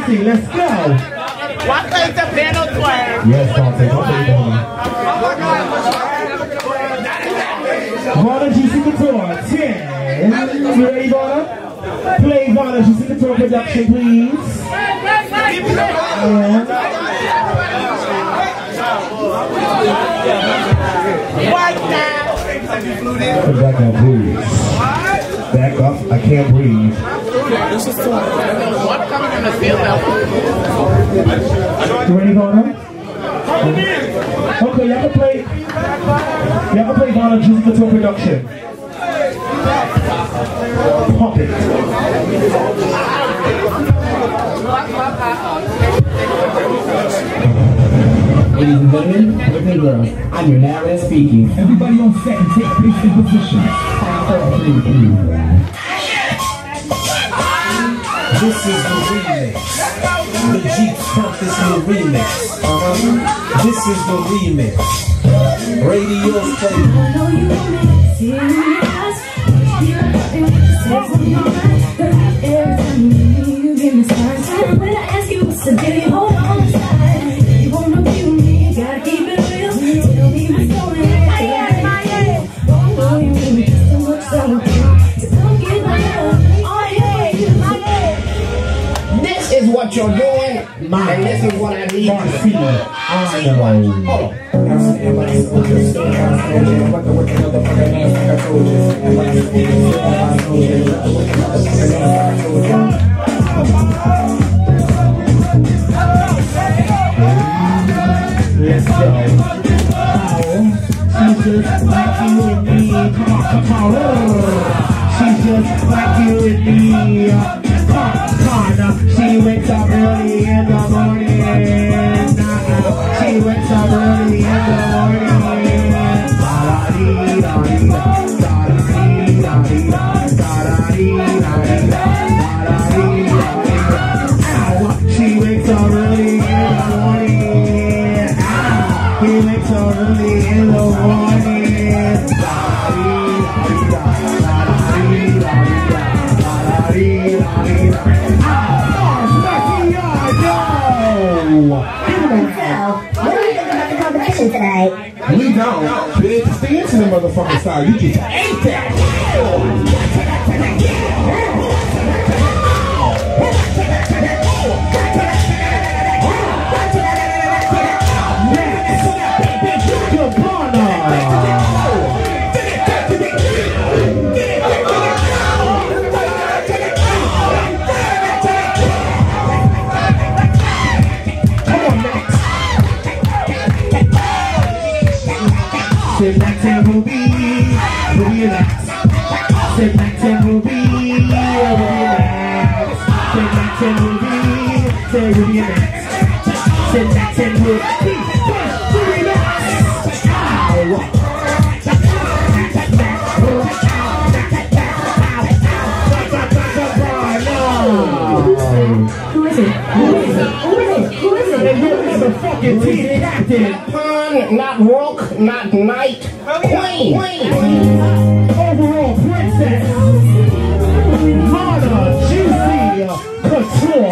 Mercy, let's go. What kind of piano twerk? Yes, Dante, don't play Vanna GC Couture, 10. You ready, Vanna? Play Vanna GC Couture production, please. What now? Back up, please. Back up, I can't breathe. What coming in the field now? You ready, Vanna? Okay, y'all can play Vanna GC Couture production. Pump it. Ladies and gentlemen, boys and girls, I'm your narrator speaking. Everybody on set and take place in position. This is the remix. The Jeep's Purpose new remix. This is the remix. Radio play. When I ask you what's the deal, hold on tight. You wanna be with me, gotta keep it real. Tell me what's going on. Oh, you give me so much so don't get my love. Oh yeah, This is what you're doing, and this is what I need to see. Let's go. She's just like you and me. Come on. She's just like you and me. She wakes up early in the morning. She wakes up early in the morning. She wakes up early in the morning. He wakes up early in the morning. tonight. We don't. Bitch, stay into the motherfucking style. You just ain't that. Sit back and Ruby, relax. Sit back and Ruby, relax. Sit back and Ruby, relax. Sit back and Ruby, relax. Who is it? Who is it? Who is it? Who is it? Who is the fucking team captain? Not rook, not knight, queen. Overall princess, Mana Juicy Couture.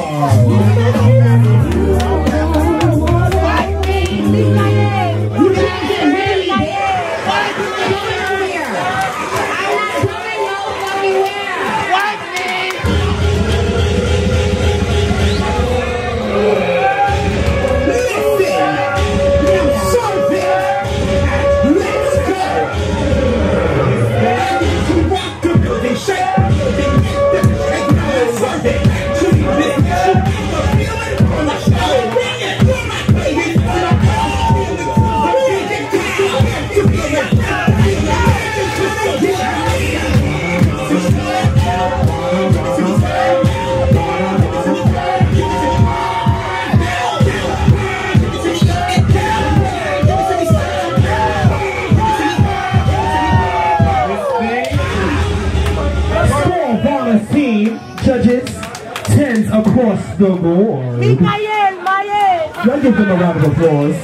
Judges, 10s across the board. Y'all give them a round of applause.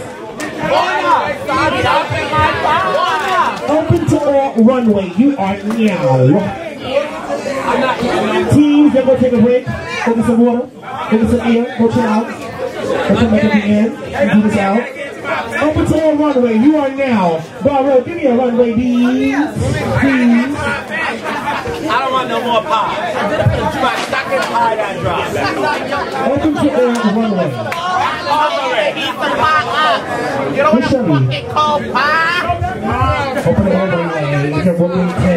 Open to all runway. You are now. Teams, they're going to take a break. Go get some water. Go get some air. Go chill out. Go come back at the end. Do this out. Open to all runway. You are now. Bravo, give me a runway, please. Please. I don't want no more pie. My second pie that drop. Open to all runway. Eat the pie up. You don't want a fucking cold pie. Open the runway. You can